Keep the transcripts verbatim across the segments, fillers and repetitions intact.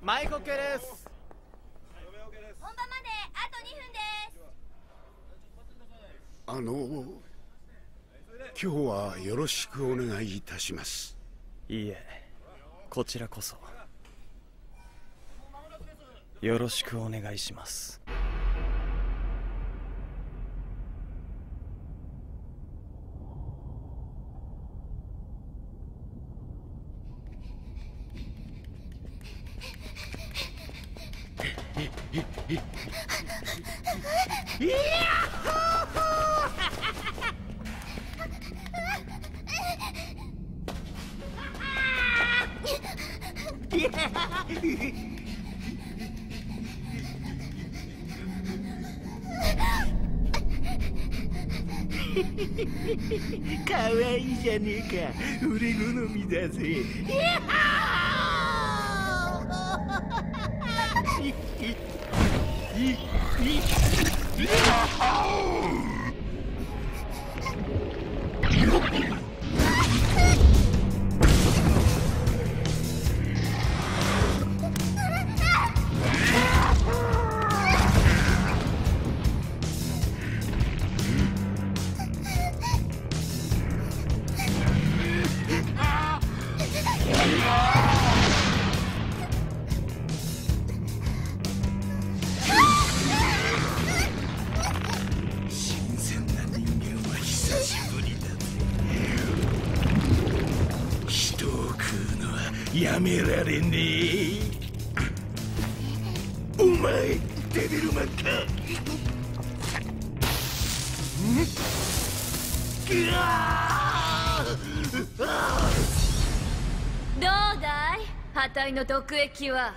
マイク OK です。 本番まであとにふんです。 あの今日はよろしくお願いいたします。 いいえ、こちらこそよろしくお願いします。 いやかわいいじゃねえか、俺好みだぜ。やめられねえ。お前デビルマンか。 どうだい、破体の毒液は。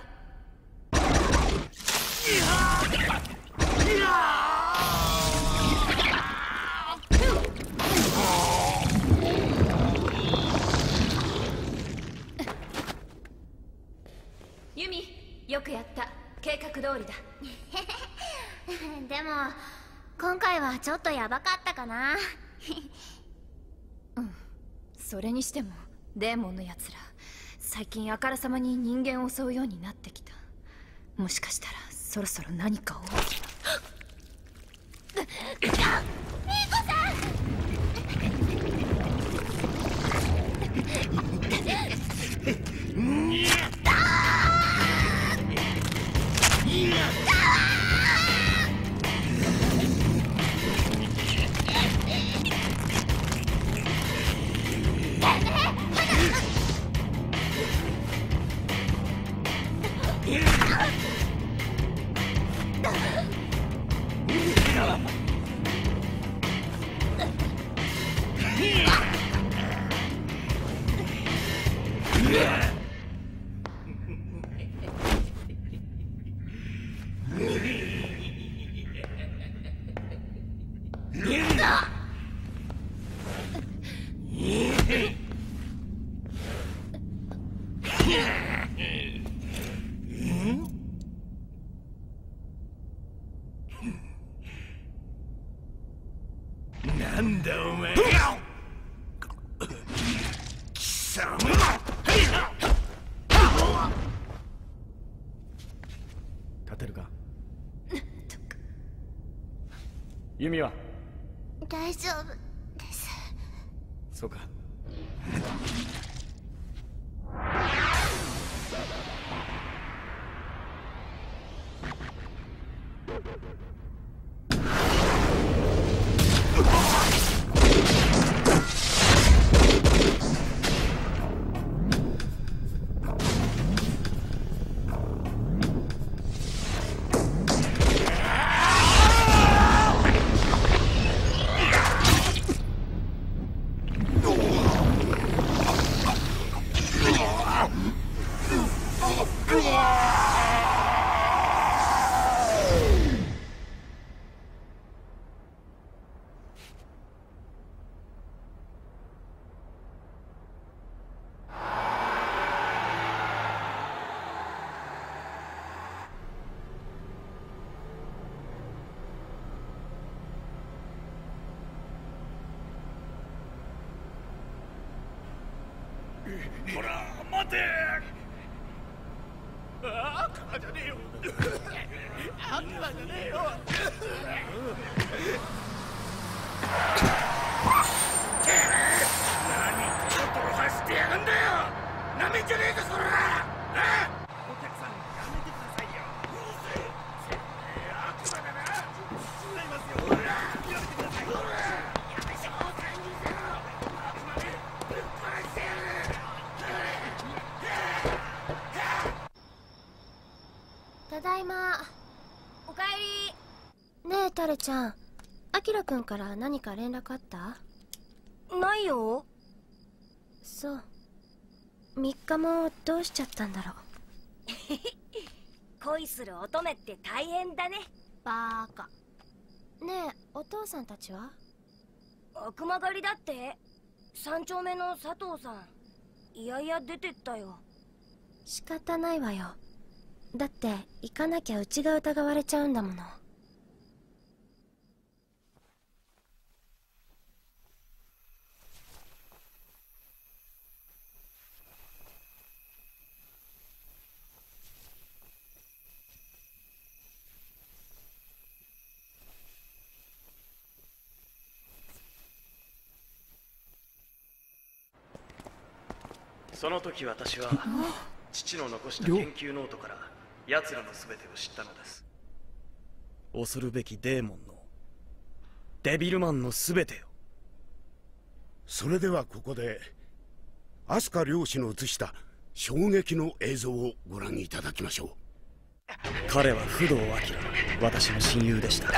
ユミ、よくやった。計画通りだ。 でも今回はちょっとヤバかったかな。 うん、それにしてもデーモンのやつら最近あからさまに人間を襲うようになってきた。もしかしたらそろそろ何か大きな。ミーコさん。 なんだお前。貴様。 立てるか。弓は大丈夫です。 そうか。 ほら待て。 悪魔じゃねえよ。悪魔じゃねえよ。何トロトロ走ってやがんだよ。なめんじゃねえかそら。お客さんやめてくださいよ。悪魔だな。違いますよ。やめてください。やめしょう。悪魔でぶっ殺してやる。 ただいま。おかえり。ねえタレちゃん、アキラくんから何か連絡あった？ないよ。そう。みっかもどうしちゃったんだろう。 恋する乙女って大変だね。 バーカ。ねえお父さんたちは？ 悪魔狩りだって。三丁目の佐藤さんいやいや出てったよ。 仕方ないわよ。だって行かなきゃうちが疑われちゃうんだもの。 その時私は父の残した研究ノートから奴らの全てを知ったのです。恐るべきデーモンのデビルマンの全てを。 それではここでアスカ漁師の映した衝撃の映像をご覧いただきましょう。 彼は不動明、私の親友でした。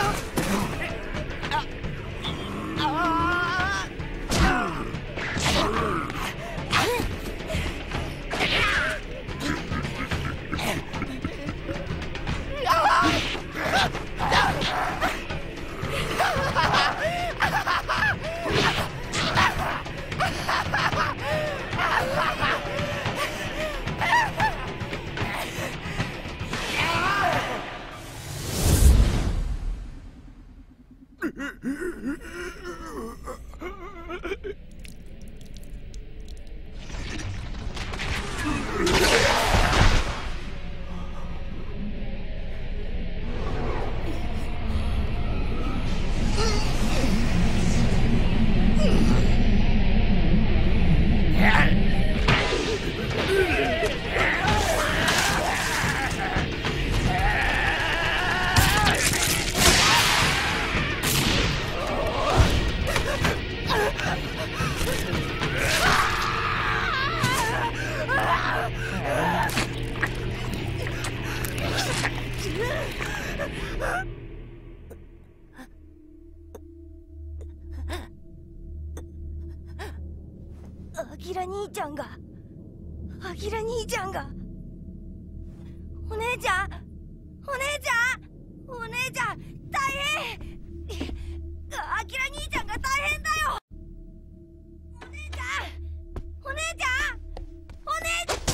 アキラ兄ちゃんがアキラ兄ちゃんがお姉ちゃんお姉ちゃんお姉ちゃん大変。アキラ兄ちゃんが大変だよ。お姉ちゃんお姉ちゃんお姉ちゃん。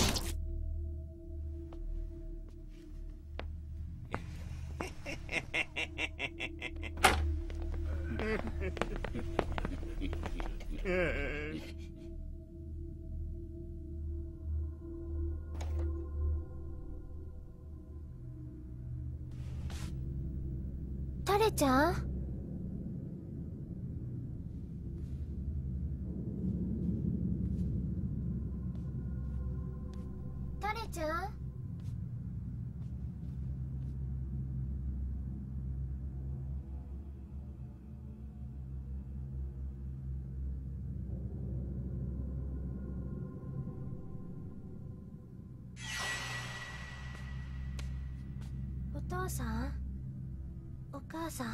タレちゃん？タレちゃん？お父さん？お母さん？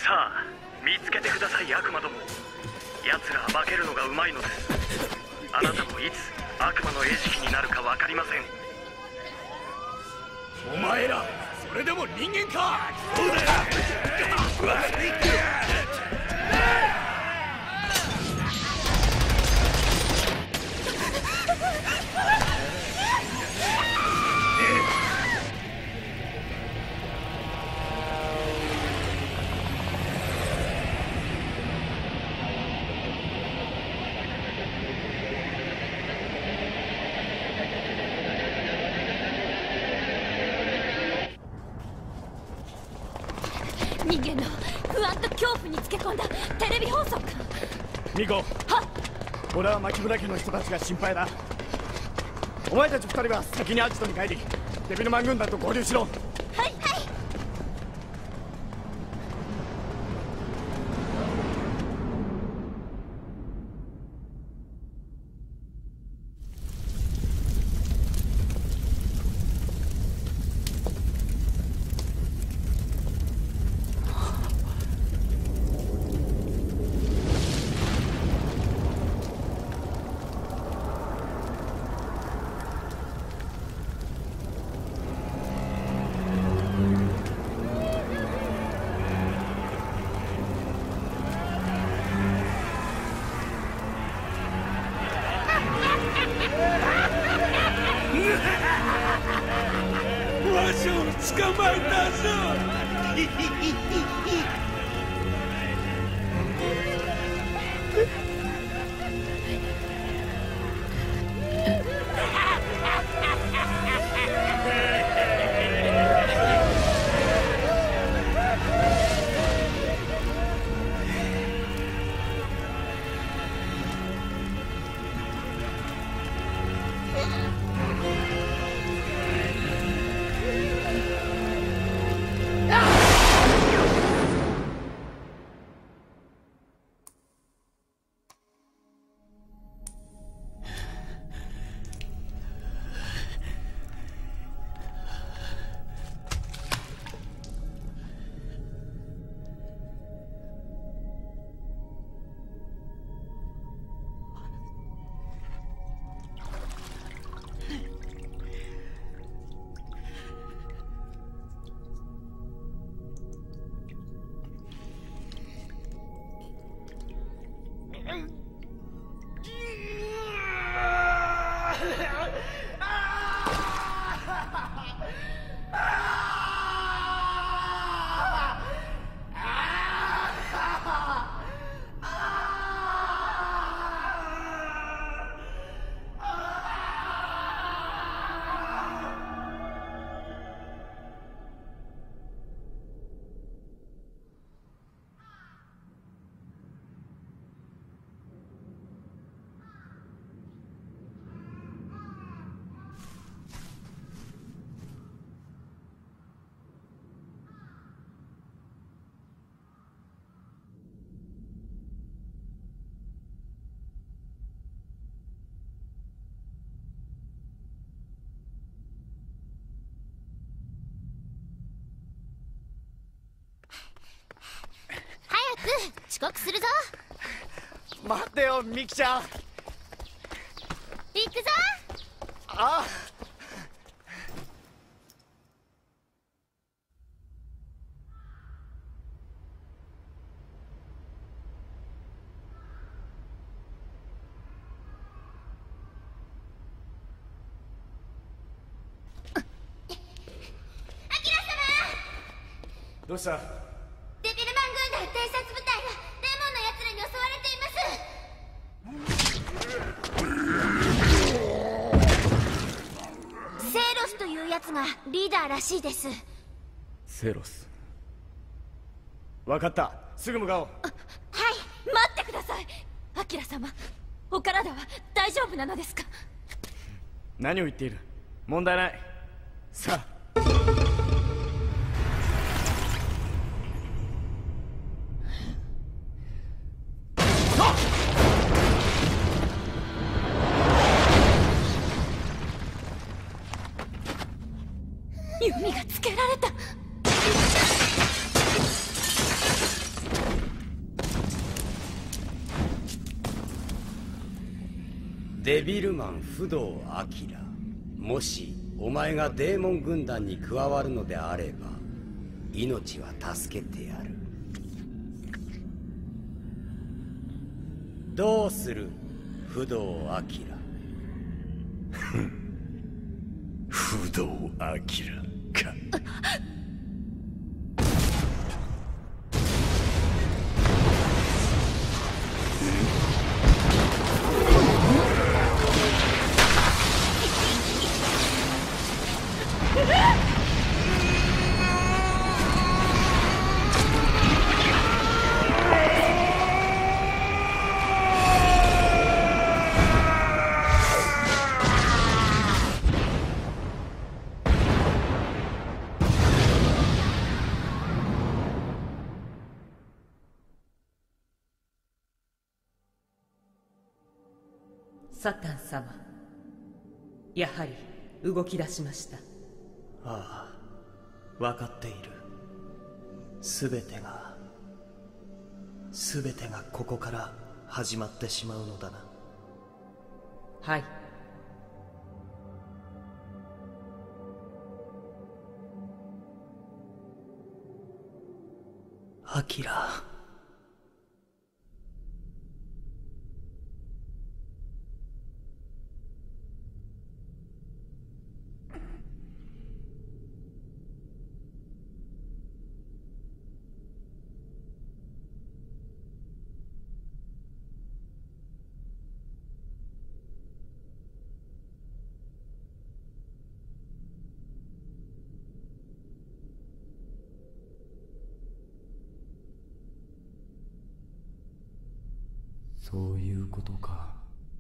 さあ見つけてください悪魔ども。奴らは化けるのがうまいのです。あなたもいつ悪魔の餌食になるか分かりません。 お前らそれでも人間か。そうだよ。 人間の不安と恐怖につけ込んだテレビ放送か。 ミコ、 はっ。 俺は牧村家の人たちが心配だ。お前たち二人は先にアジトに帰りデビルマン軍団と合流しろ。 はいはい。 わしを捕まえたぞ。 遅刻するぞ。 待ってよミキちゃん。 行くぞ。 ああ。どうした？ デビルマン軍団偵察部隊がデーモンの奴らに襲われています。セイロスという奴がリーダーらしいです。 セロス。分かった、すぐ向かおう。 はい、待ってください。アキラ様、お体は大丈夫なのですか？ 何を言っている？問題ない。さあ。 弓がつけられた。 デビルマン不動明。もしお前がデーモン軍団に加わるのであれば命は助けてやる。どうする不動明。 不動明か。 サタン様、やはり動き出しました。 ああ、分かっている。すべてがすべてがここから始まってしまうのだな。 はい。 アキラ。 そういうことか。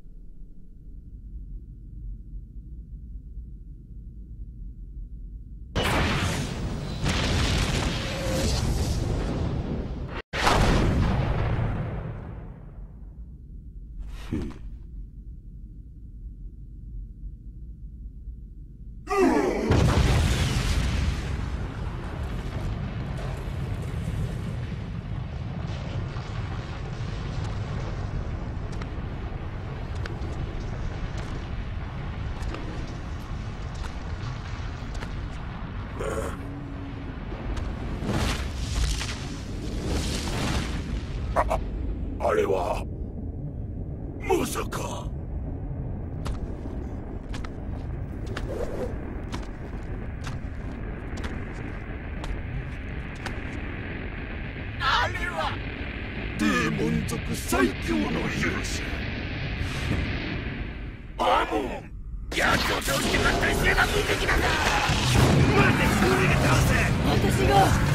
あれはまさか。 あれはデーモン族最強の勇士アモン。やっと倒してまったりすれば無敵なんだ。待て、俺が倒せ。 私が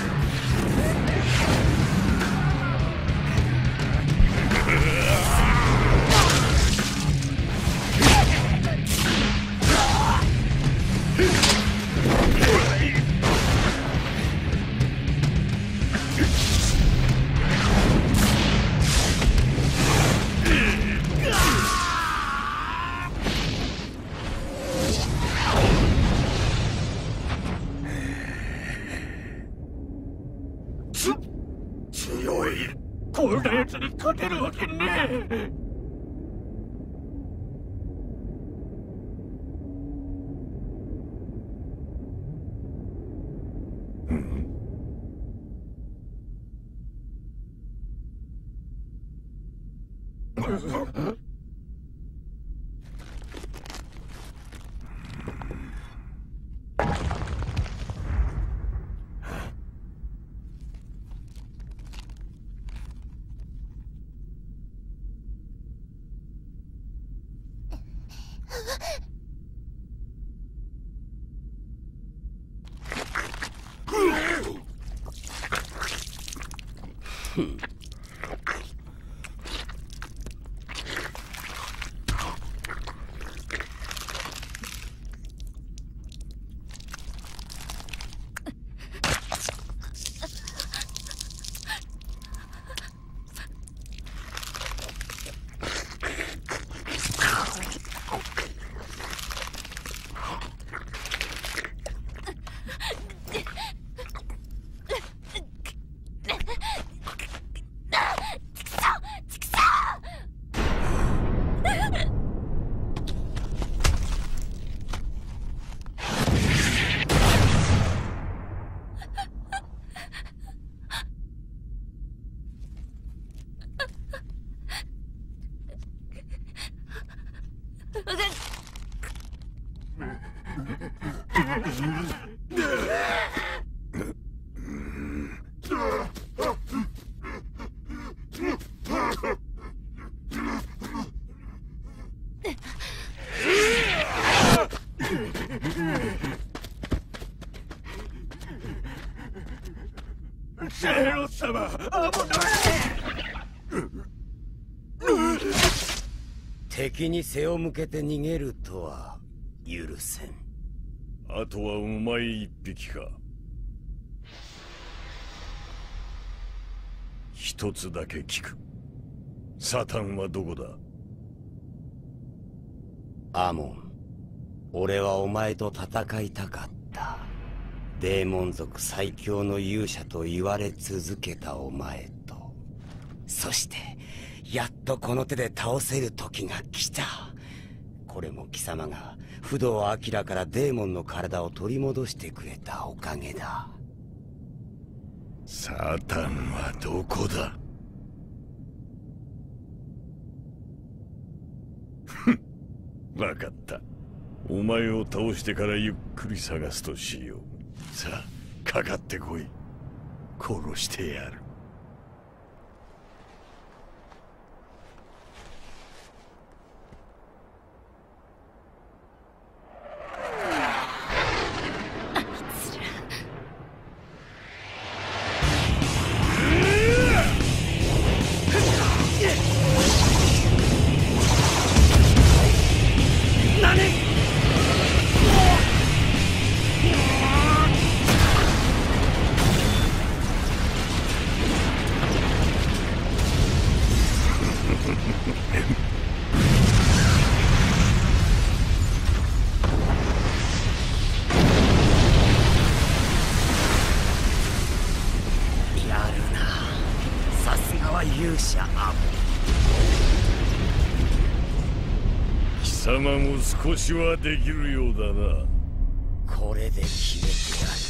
強い。こんな奴に勝てるわけねえ。 ゼロ様、アモ敵に背を向けて逃げるとは許せん。 あとはお前一匹か。一つだけ聞く。サタンはどこだ？ アモン、俺はお前と戦いたかった。デーモン族最強の勇者と言われ続けたお前と、そしてやっとこの手で倒せる時が来た。これも貴様が不動明からデーモンの体を取り戻してくれたおかげだ。 サタンはどこだ？ふん、分かった。お前を倒してからゆっくり探すとしよう。さあ、かかってこい。殺してやる。貴様も少しはできるようだな。 これで決めてやる。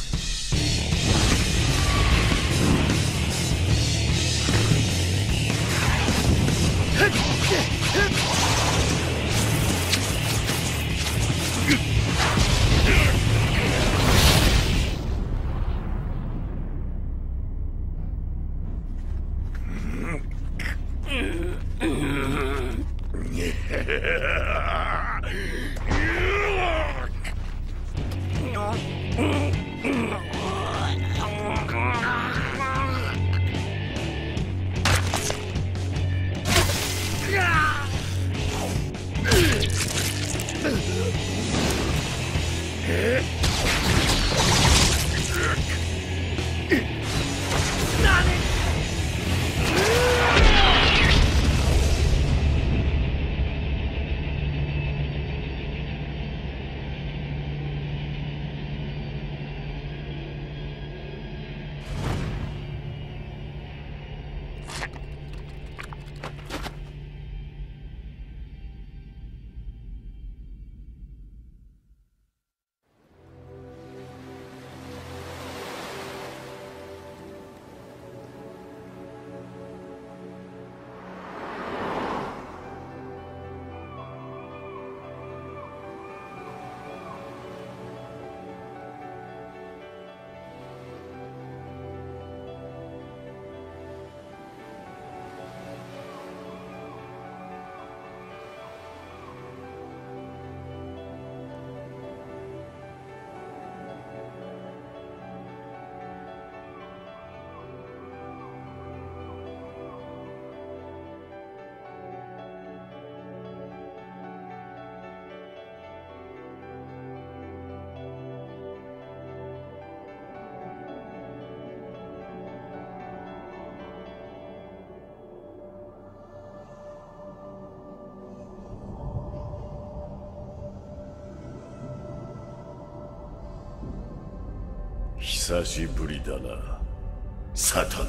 久しぶりだな、サタン。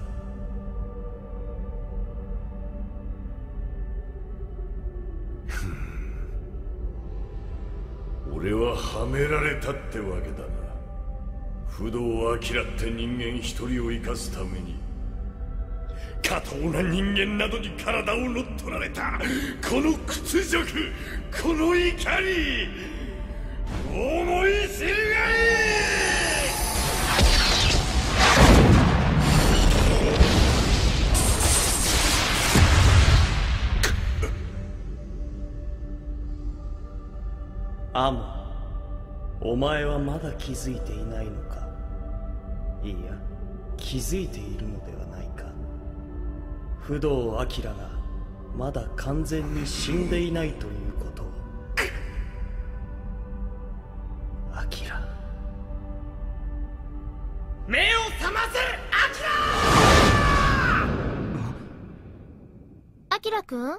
俺ははめられたってわけだな。不動を嫌って人間一人を生かすために下等な人間などに体を乗っ取られたこの屈辱、この怒り、 思い知るがいい。 アモン、お前はまだ気づいていないのか。いいや、気づいているのではないか。不動明がまだ完全に死んでいないということを。アキラ、 目を覚ませ、アキラ！ アキラくん？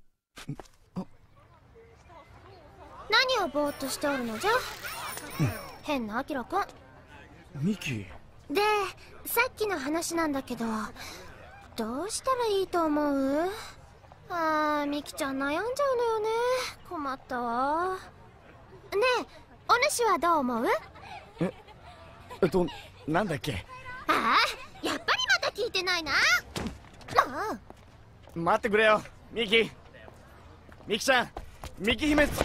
何をぼーっとしておるのじゃ、うん、変なアキラくん。 ミキで、さっきの話なんだけど、どうしたらいいと思う？あー、ミキちゃん悩んじゃうのよね。困ったわ。ねえ、お主はどう思う？ え、えっと、なんだっけ？ ああ、やっぱりまた聞いてないな。ああ、 待ってくれよ、ミキ。ミキちゃん、ミキ姫。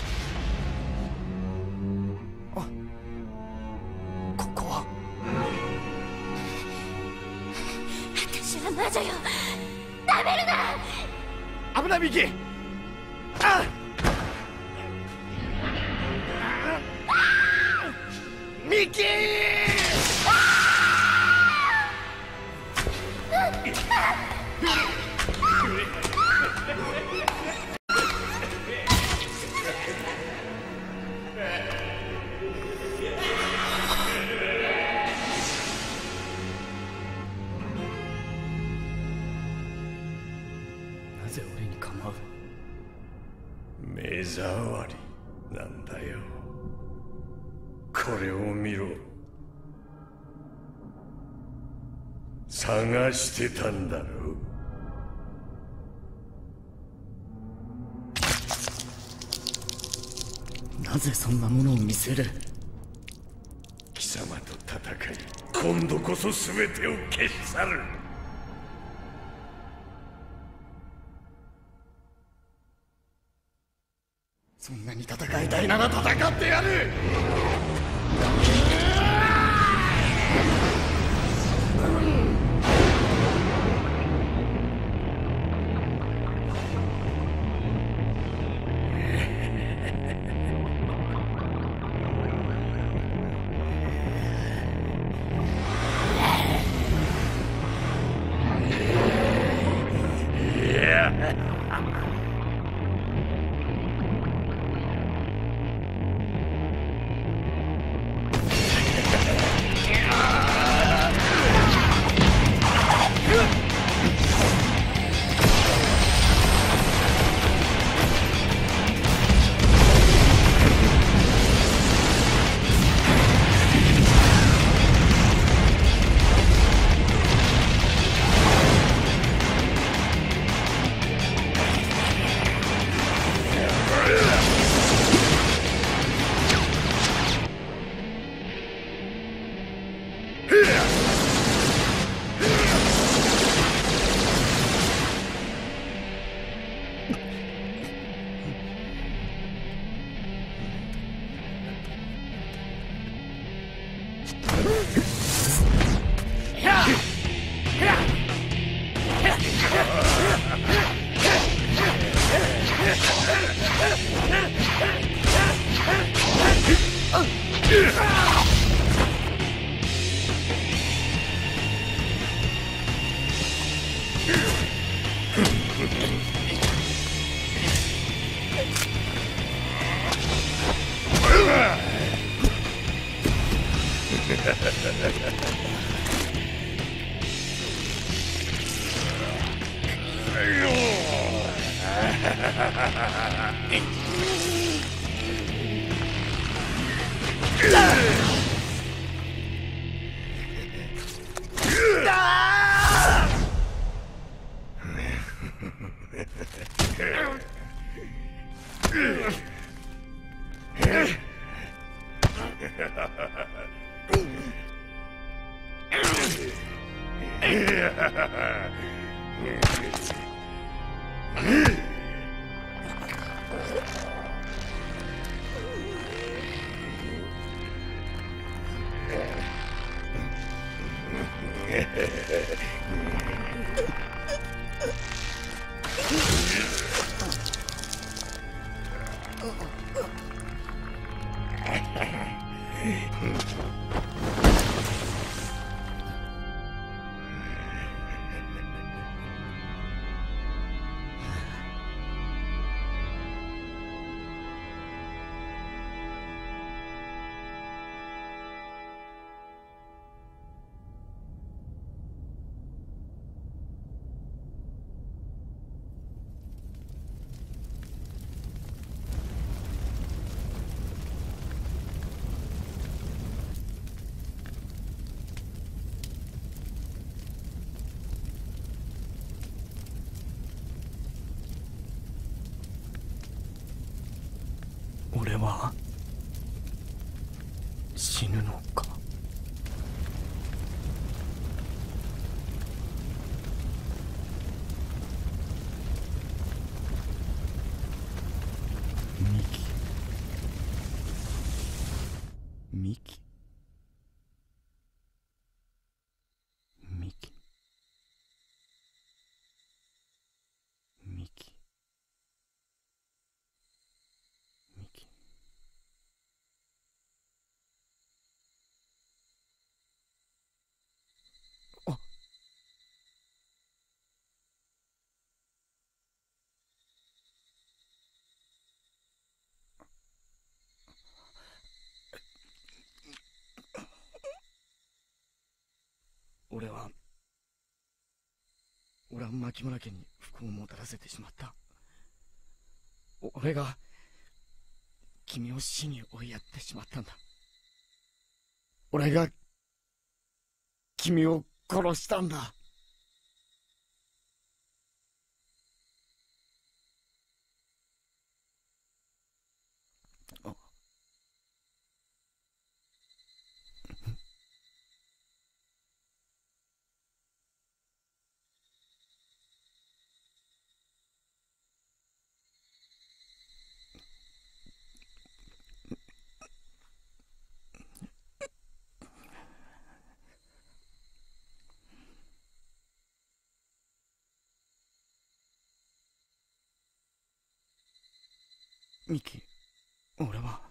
あ、ここは。 私は魔女よ。食べるな。 危ない、ミキ。あっ、ミキー！なぜ俺に構う？ 目障りなんだよ。これを見ろ。探してたんだろう。なぜそんなものを見せる？ 貴様と戦い、今度こそ全てを消し去る。 そんなに戦いたいなら戦ってやる。 俺は死ぬのか。ミキミキミキミキ俺は俺は牧村家に不幸をもたらせてしまった。俺が君を死に追いやってしまったんだ。俺が君を殺したんだ。ミキ、俺は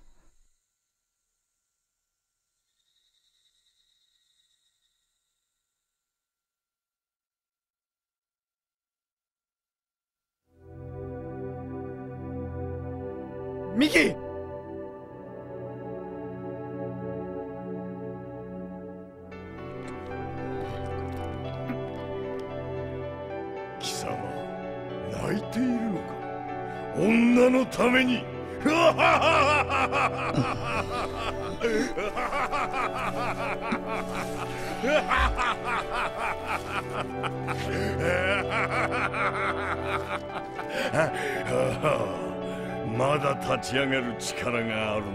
ミキ、 貴様、泣いているのか。女のためにまだ立ち上がる力があるのか。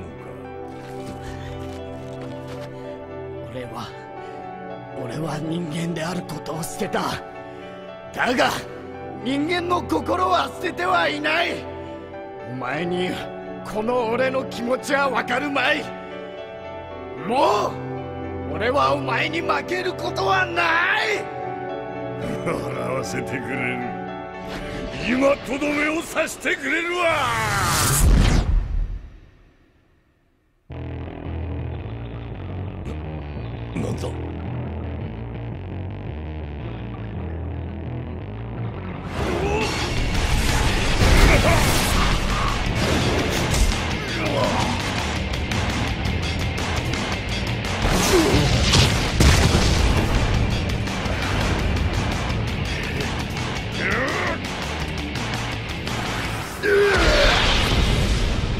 俺は俺は人間であることを捨てた。だが人間の心は捨ててはいない。お前にこの俺の気持ちはわかるまい。もう俺はお前に負けることはない。 笑わせてくれる。今とどめを刺してくれるわ。なんだ。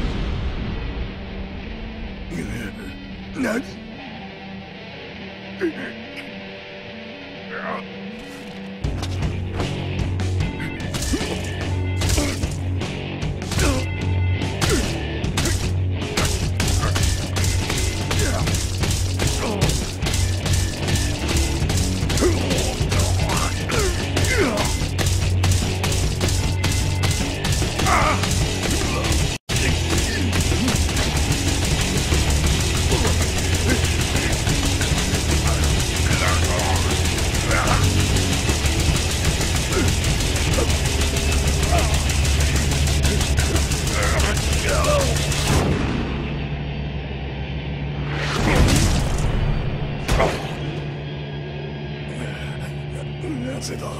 何？ なぜだ。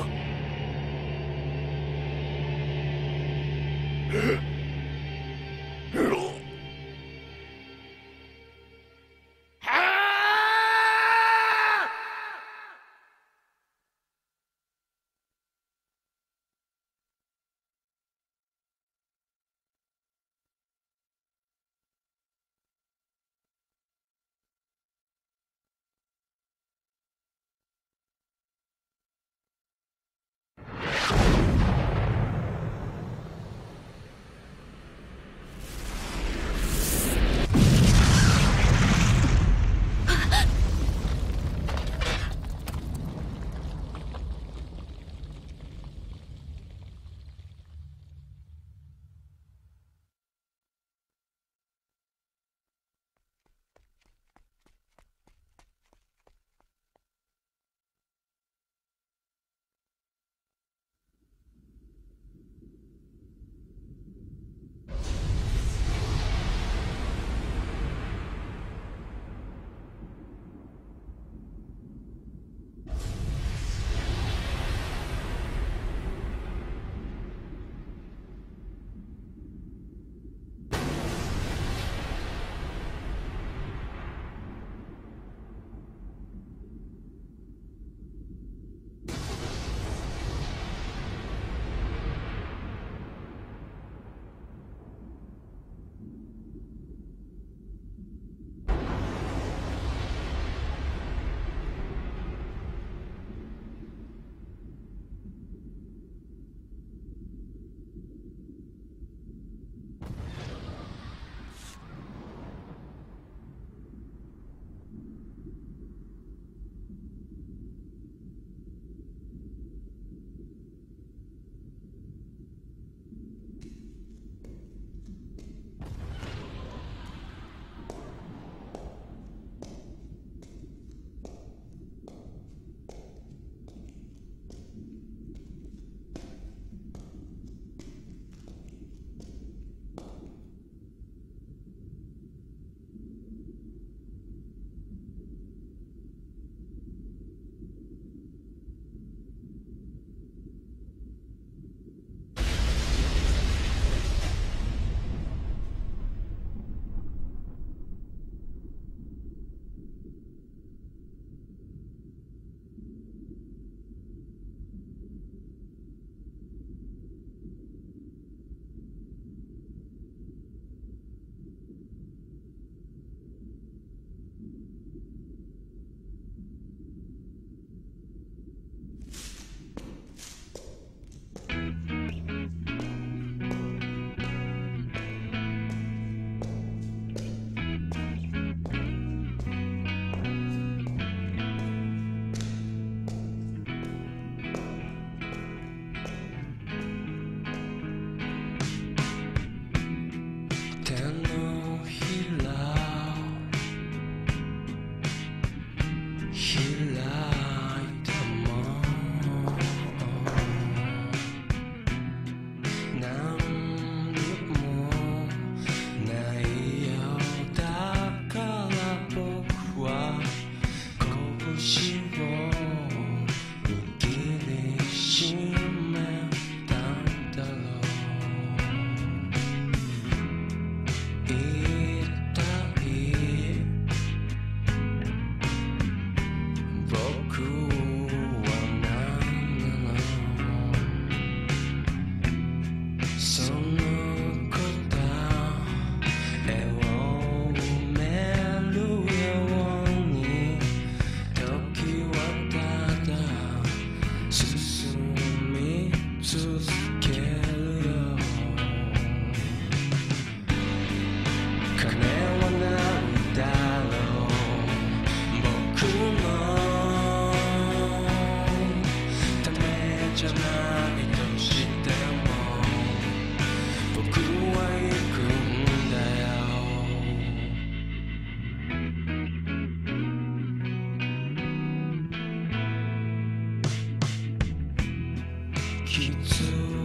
気づ